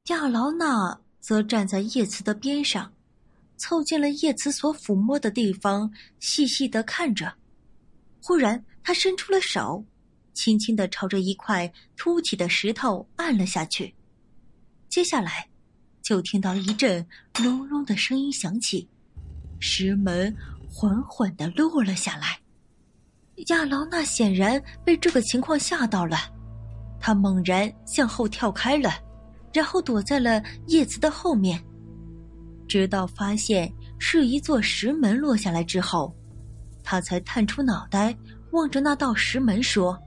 亚劳娜则站在叶慈的边上，凑近了叶慈所抚摸的地方，细细地看着。忽然他伸出了手，轻轻地朝着一块凸起的石头按了下去。接下来就听到一阵隆隆的声音响起，石门缓缓地落了下来。亚劳娜显然被这个情况吓到了，她猛然向后跳开了，然后躲在了叶慈的后面。直到发现是一座石门落下来之后，她才探出脑袋望着那道石门说：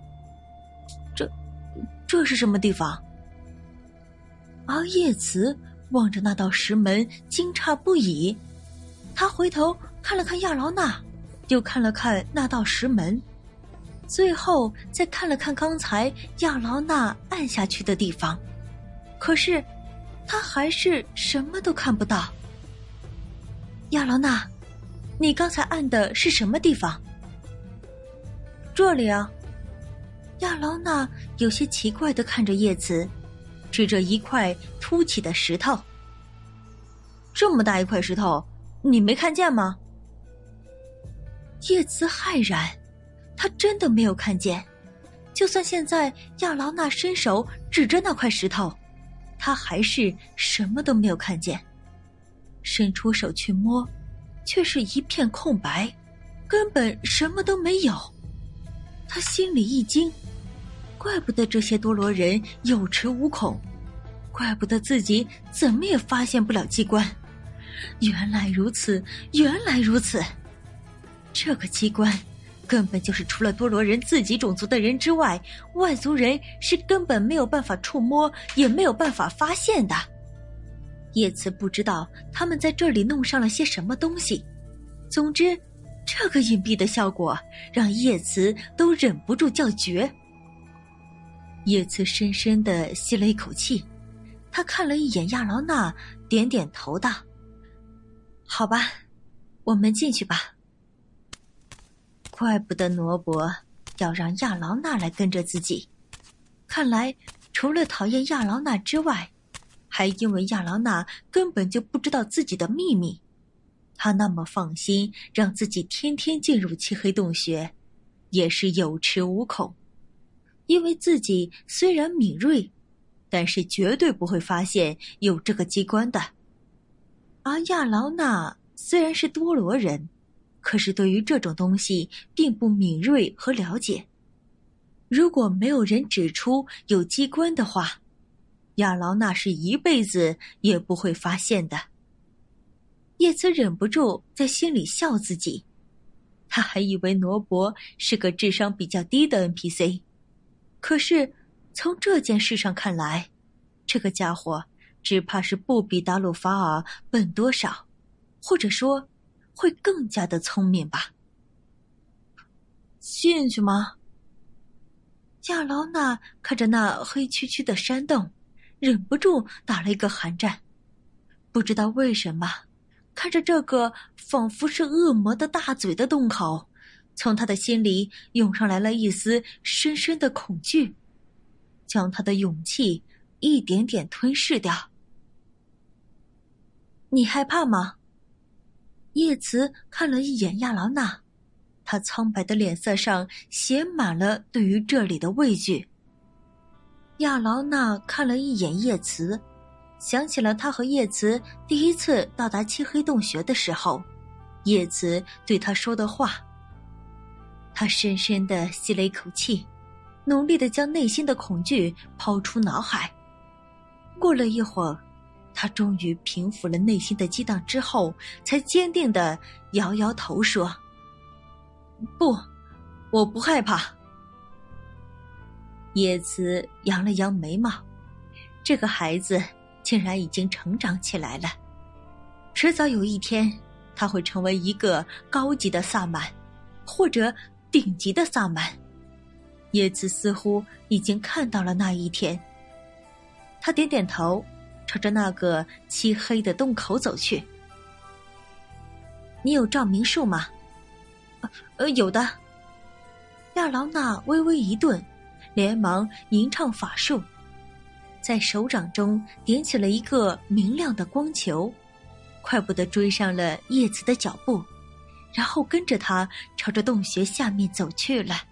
这是什么地方？而叶慈望着那道石门惊诧不已，他回头看了看亚劳娜，又看了看那道石门，最后再看了看刚才亚劳娜按下去的地方，可是他还是什么都看不到。亚劳娜，你刚才按的是什么地方？这里啊。亚劳娜有些奇怪地看着叶慈，指着一块凸起的石头。这么大一块石头，你没看见吗？叶慈骇然，他真的没有看见。就算现在亚劳娜伸手指着那块石头，他还是什么都没有看见。伸出手去摸，却是一片空白，根本什么都没有。他心里一惊，怪不得这些多罗人有恃无恐，怪不得自己怎么也发现不了机关。原来如此，原来如此。这个机关根本就是除了多罗人自己种族的人之外，外族人是根本没有办法触摸，也没有办法发现的。叶慈不知道他们在这里弄上了些什么东西，总之这个隐蔽的效果让叶慈都忍不住叫绝。叶慈深深地吸了一口气，他看了一眼亚劳娜，点点头道：好吧，我们进去吧。怪不得罗伯要让亚劳娜来跟着自己，看来除了讨厌亚劳娜之外，还因为亚劳娜根本就不知道自己的秘密，他那么放心让自己天天进入漆黑洞穴，也是有恃无恐。因为自己虽然敏锐，但是绝对不会发现有这个机关的。而亚劳娜虽然是多罗人，可是对于这种东西并不敏锐和了解。如果没有人指出有机关的话，亚劳娜是一辈子也不会发现的。叶慈忍不住在心里笑自己，他还以为罗伯是个智商比较低的 NPC， 可是从这件事上看来，这个家伙只怕是不比达鲁法尔笨多少，或者说会更加的聪明吧。进去吗？亚劳娜看着那黑黢黢的山洞，忍不住打了一个寒战。不知道为什么，看着这个仿佛是恶魔的大嘴的洞口，从他的心里涌上来了一丝深深的恐惧，将他的勇气一点点吞噬掉。你害怕吗？叶慈看了一眼亚劳娜，他苍白的脸色上写满了对于这里的畏惧。亚劳娜看了一眼叶慈，想起了他和叶慈第一次到达漆黑洞穴的时候，叶慈对他说的话。他深深地吸了一口气，努力地将内心的恐惧抛出脑海。过了一会儿，他终于平复了内心的激荡之后，才坚定地摇摇头说：不，我不害怕。叶慈扬了扬眉毛，这个孩子竟然已经成长起来了，迟早有一天他会成为一个高级的萨满，或者顶级的萨满。叶慈似乎已经看到了那一天。他点点头，朝着那个漆黑的洞口走去。你有照明术吗？有的。亚劳娜微微一顿，连忙吟唱法术。 在手掌中点起了一个明亮的光球，快步地追上了叶子的脚步，然后跟着他朝着洞穴下面走去了。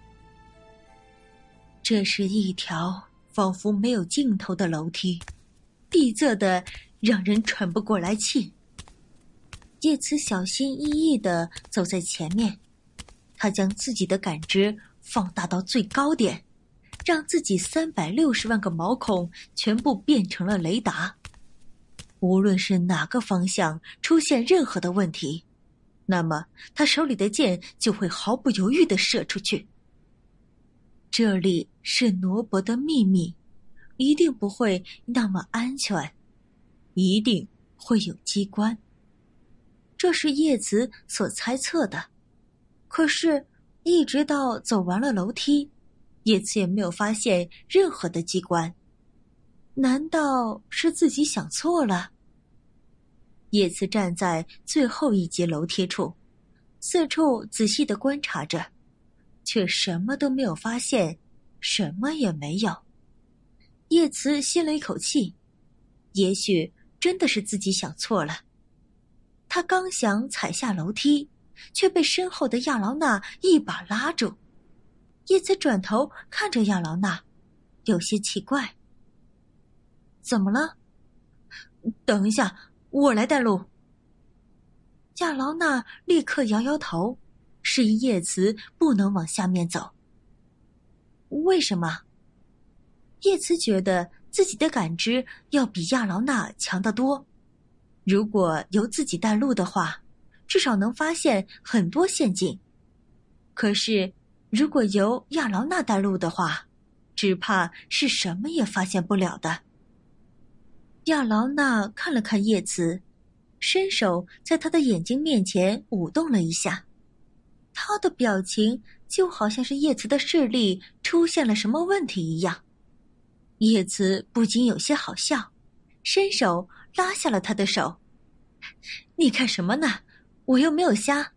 这是一条仿佛没有尽头的楼梯，闭塞的让人喘不过来气。叶慈小心翼翼地走在前面，他将自己的感知放大到最高点，让自己360万个毛孔全部变成了雷达。无论是哪个方向出现任何的问题，那么他手里的箭就会毫不犹豫地射出去。这里是罗伯的秘密，一定不会那么安全，一定会有机关。这是叶慈所猜测的，可是一直到走完了楼梯，叶慈也没有发现任何的机关。难道是自己想错了？叶慈站在最后一节楼梯处，四处仔细地观察着，却什么都没有发现，什么也没有。叶慈吸了一口气，也许真的是自己想错了。他刚想踩下楼梯，却被身后的亚劳娜一把拉住。叶慈转头看着亚劳娜，有些奇怪。怎么了？等一下，我来带路。亚劳娜立刻摇摇头，示意叶慈不能往下面走。为什么？叶慈觉得自己的感知要比亚劳娜强得多，如果由自己带路的话，至少能发现很多陷阱。可是如果由亚劳娜带路的话，只怕是什么也发现不了的。亚劳娜看了看叶慈，伸手在他的眼睛面前舞动了一下，他的表情就好像是叶慈的视力出现了什么问题一样。叶慈不禁有些好笑，伸手拉下了他的手。你看什么呢？我又没有瞎。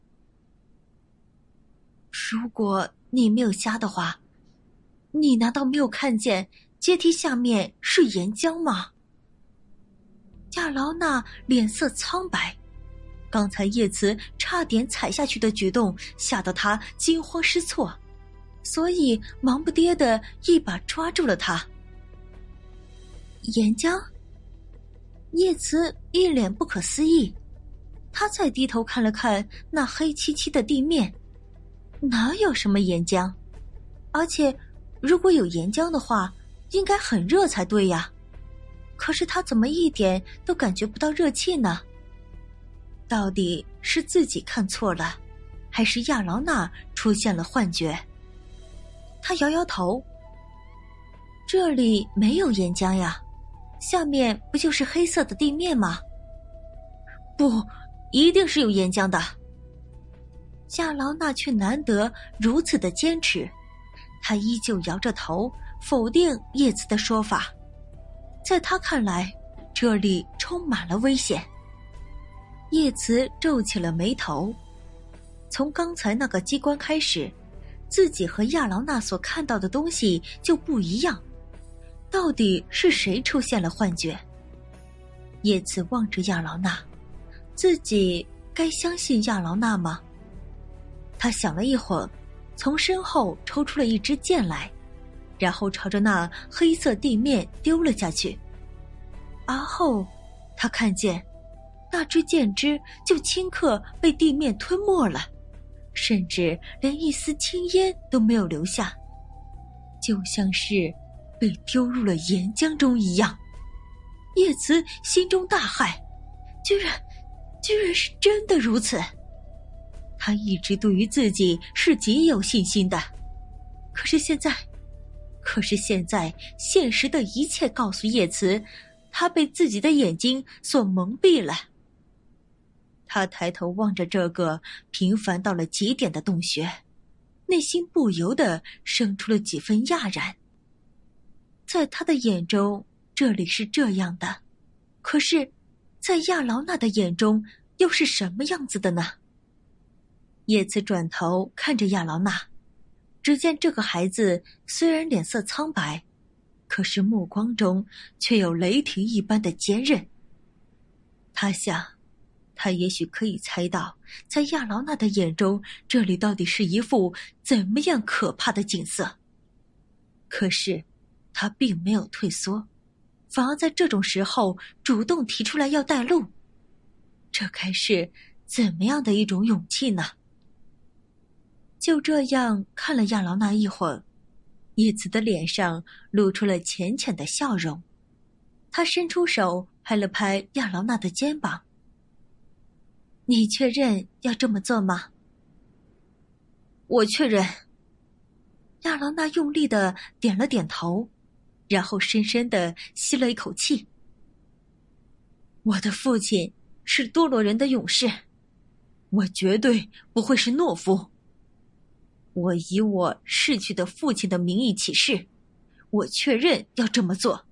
如果你没有瞎的话，你难道没有看见阶梯下面是岩浆吗？亚劳娜脸色苍白，刚才叶慈差点踩下去的举动吓得她惊慌失措，所以忙不迭地一把抓住了他。岩浆？叶慈一脸不可思议，他再低头看了看那黑漆漆的地面，哪有什么岩浆？而且如果有岩浆的话，应该很热才对呀。可是他怎么一点都感觉不到热气呢？到底是自己看错了，还是亚劳娜出现了幻觉？他摇摇头，这里没有岩浆呀，下面不就是黑色的地面吗？不，一定是有岩浆的。亚劳娜却难得如此的坚持，她依旧摇着头否定叶慈的说法。在他看来，这里充满了危险。叶慈皱起了眉头，从刚才那个机关开始，自己和亚劳娜所看到的东西就不一样，到底是谁出现了幻觉？叶慈望着亚劳娜，自己该相信亚劳娜吗？他想了一会儿，从身后抽出了一支箭来，然后朝着那黑色地面丢了下去。而后他看见那支箭枝就顷刻被地面吞没了，甚至连一丝青烟都没有留下，就像是被丢入了岩浆中一样。叶慈心中大骇，居然是真的如此。他一直对于自己是极有信心的，可是现在现实的一切告诉叶慈，他被自己的眼睛所蒙蔽了。他抬头望着这个平凡到了极点的洞穴，内心不由得生出了几分讶然。在他的眼中，这里是这样的，可是在亚劳娜的眼中又是什么样子的呢？叶慈转头看着亚劳娜，只见这个孩子虽然脸色苍白， 可是目光中却有雷霆一般的坚韧。他想，他也许可以猜到，在亚劳娜的眼中，这里到底是一副怎么样可怕的景色。可是他并没有退缩，反而在这种时候主动提出来要带路，这该是怎么样的一种勇气呢？就这样看了亚劳娜一会儿，叶子的脸上露出了浅浅的笑容，他伸出手拍了拍亚劳娜的肩膀。你确认要这么做吗？我确认。亚劳娜用力地点了点头，然后深深地吸了一口气。我的父亲是多罗人的勇士，我绝对不会是懦夫。我以我逝去的父亲的名义起誓，我确认要这么做。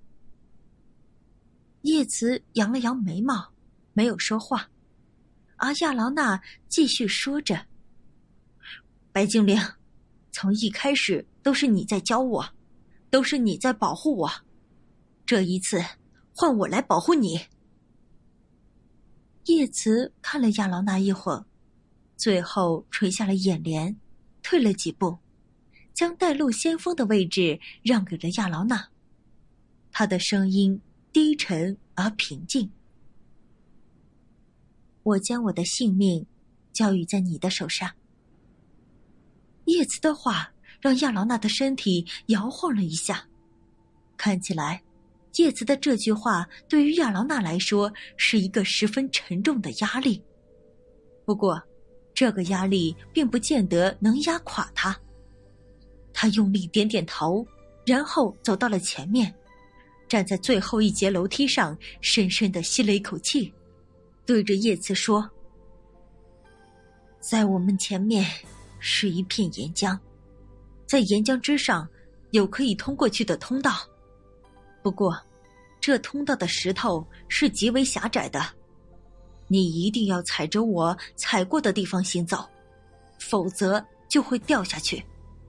叶慈扬了扬眉毛，没有说话，而亚劳娜继续说着：白精灵，从一开始都是你在教我，都是你在保护我，这一次换我来保护你。叶慈看了亚劳娜一会儿，最后垂下了眼帘，退了几步，将带路先锋的位置让给了亚劳娜。他的声音低沉而平静：我将我的性命交予在你的手上。叶慈的话让亚劳娜的身体摇晃了一下，看起来叶慈的这句话对于亚劳娜来说是一个十分沉重的压力。不过这个压力并不见得能压垮他。他用力点点头，然后走到了前面，站在最后一节楼梯上，深深地吸了一口气，对着叶慈说：在我们前面是一片岩浆，在岩浆之上有可以通过去的通道，不过这通道的石头是极为狭窄的，你一定要踩着我踩过的地方行走，否则就会掉下去。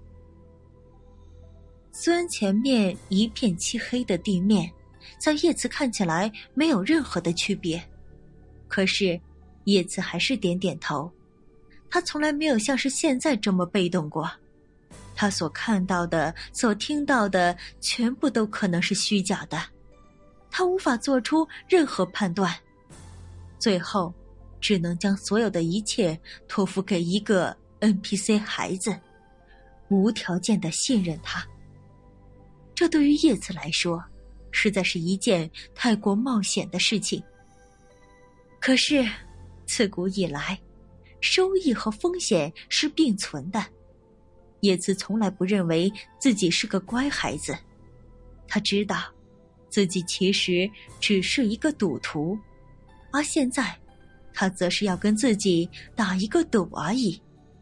虽然前面一片漆黑的地面在叶慈看起来没有任何的区别，可是叶慈还是点点头。他从来没有像是现在这么被动过，他所看到的所听到的全部都可能是虚假的，他无法做出任何判断，最后只能将所有的一切托付给一个 NPC 孩子，无条件地信任他。这对于叶慈来说实在是一件太过冒险的事情。可是自古以来，收益和风险是并存的。叶慈从来不认为自己是个乖孩子，他知道自己其实只是一个赌徒，而现在他则是要跟自己打一个赌而已。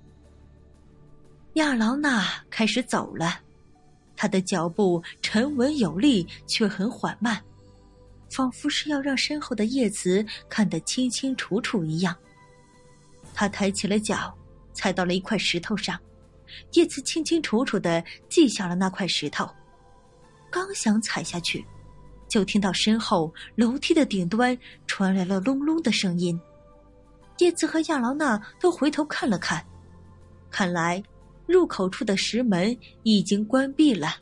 亚劳娜开始走了，他的脚步沉稳有力，却很缓慢，仿佛是要让身后的叶慈看得清清楚楚一样。他抬起了脚，踩到了一块石头上，叶慈清清楚楚地记下了那块石头。刚想踩下去，就听到身后楼梯的顶端传来了隆隆的声音。叶慈和亚劳娜都回头看了看，看来入口处的石门已经关闭了。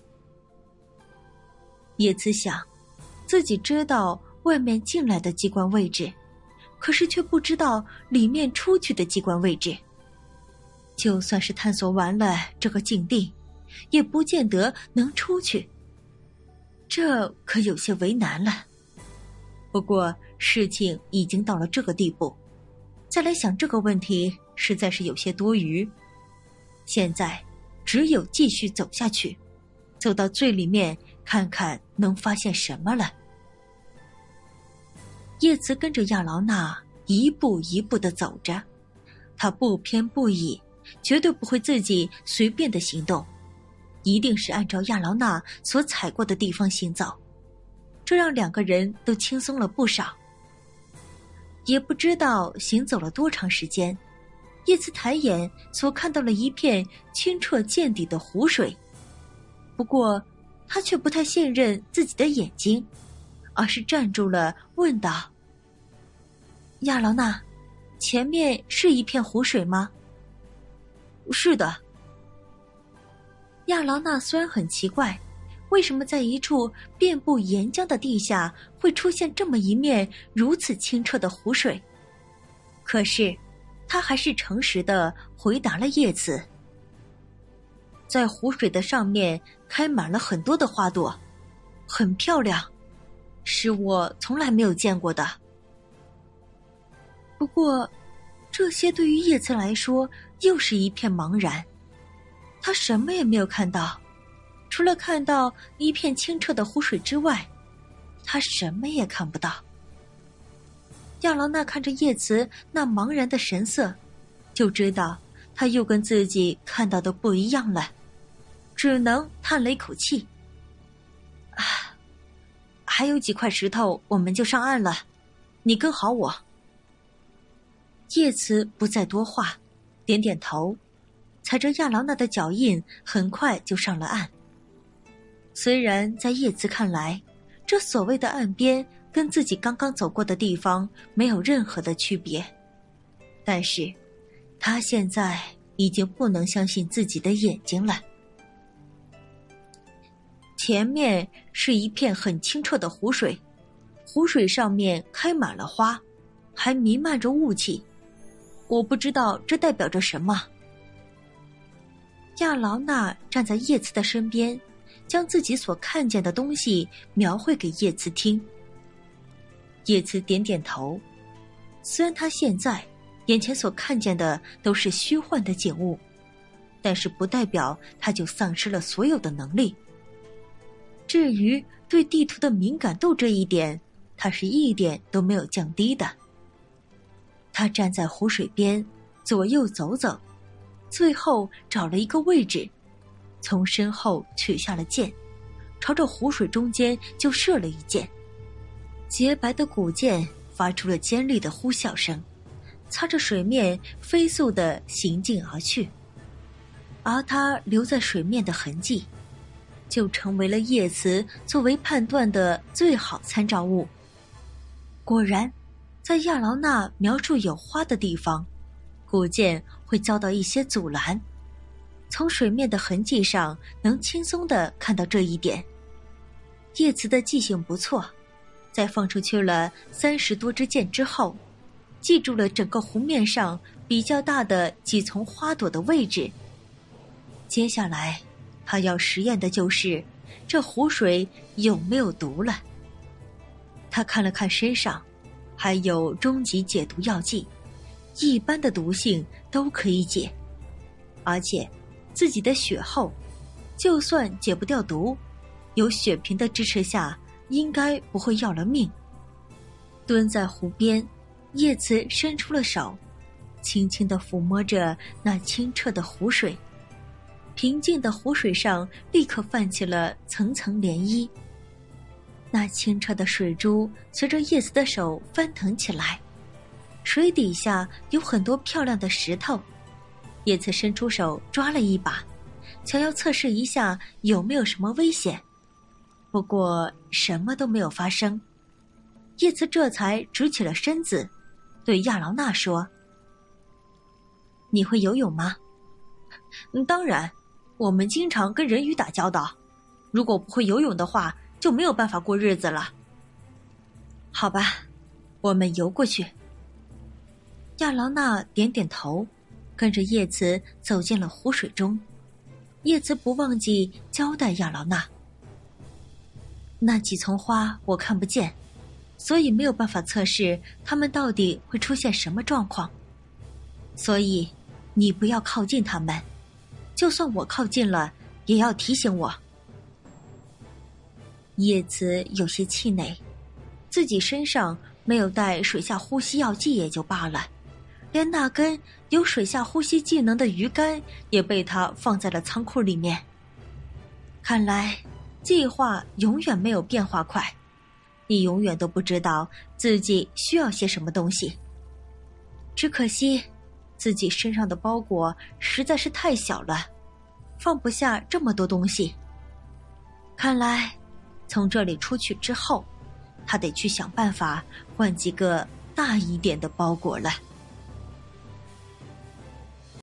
叶慈想，自己知道外面进来的机关位置，可是却不知道里面出去的机关位置。就算是探索完了这个境地，也不见得能出去，这可有些为难了。不过事情已经到了这个地步，再来想这个问题实在是有些多余。现在只有继续走下去，走到最里面看看能发现什么了。叶慈跟着亚劳娜一步一步地走着，他不偏不倚，绝对不会自己随便的行动，一定是按照亚劳娜所踩过的地方行走，这让两个人都轻松了不少。也不知道行走了多长时间，叶慈抬眼所看到了一片清澈见底的湖水，不过他却不太信任自己的眼睛，而是站住了，问道：亚劳娜，前面是一片湖水吗？是的。亚劳娜虽然很奇怪，为什么在一处遍布岩浆的地下会出现这么一面如此清澈的湖水，可是他还是诚实地回答了叶慈。在湖水的上面开满了很多的花朵，很漂亮，是我从来没有见过的。不过这些对于叶慈来说又是一片茫然，他什么也没有看到，除了看到一片清澈的湖水之外，他什么也看不到。亚劳娜看着叶慈那茫然的神色，就知道他又跟自己看到的不一样了，只能叹了一口气。还有几块石头我们就上岸了，你跟好我。叶慈不再多话，点点头，踩着亚劳娜的脚印，很快就上了岸。虽然在叶慈看来，这所谓的岸边跟自己刚刚走过的地方没有任何的区别，但是他现在已经不能相信自己的眼睛了。前面是一片很清澈的湖水，湖水上面开满了花，还弥漫着雾气，我不知道这代表着什么。亚劳娜站在叶慈的身边，将自己所看见的东西描绘给叶慈听。叶慈点点头，虽然他现在眼前所看见的都是虚幻的景物，但是不代表他就丧失了所有的能力。至于对地图的敏感度这一点，他是一点都没有降低的。他站在湖水边，左右走走，最后找了一个位置，从身后取下了剑，朝着湖水中间就射了一箭。洁白的古剑发出了尖利的呼啸声，擦着水面飞速地行进而去，而它留在水面的痕迹就成为了叶慈作为判断的最好参照物。果然，在亚劳娜描述有花的地方，古剑会遭到一些阻拦，从水面的痕迹上能轻松地看到这一点。叶慈的记性不错，在放出去了30多支箭之后，记住了整个湖面上比较大的几丛花朵的位置。接下来他要实验的就是这湖水有没有毒了。他看了看身上，还有终极解毒药剂，一般的毒性都可以解，而且自己的血厚，就算解不掉毒，有血瓶的支持下应该不会要了命。蹲在湖边，叶慈伸出了手，轻轻地抚摸着那清澈的湖水，平静的湖水上立刻泛起了层层涟漪。那清澈的水珠随着叶慈的手翻腾起来，水底下有很多漂亮的石头。叶慈伸出手抓了一把，想要测试一下有没有什么危险，不过什么都没有发生。叶慈这才直起了身子，对亚劳娜说：你会游泳吗？当然，我们经常跟人鱼打交道，如果不会游泳的话，就没有办法过日子了。好吧，我们游过去。亚劳娜点点头，跟着叶慈走进了湖水中。叶慈不忘记交代亚劳娜，那几丛花我看不见，所以没有办法测试它们到底会出现什么状况，所以你不要靠近它们，就算我靠近了也要提醒我。叶慈有些气馁，自己身上没有带水下呼吸药剂也就罢了，连那根有水下呼吸技能的鱼竿也被他放在了仓库里面。看来计划永远没有变化快，你永远都不知道自己需要些什么东西。只可惜自己身上的包裹实在是太小了，放不下这么多东西。 看来从这里出去之后，他得去想办法换几个大一点的包裹了。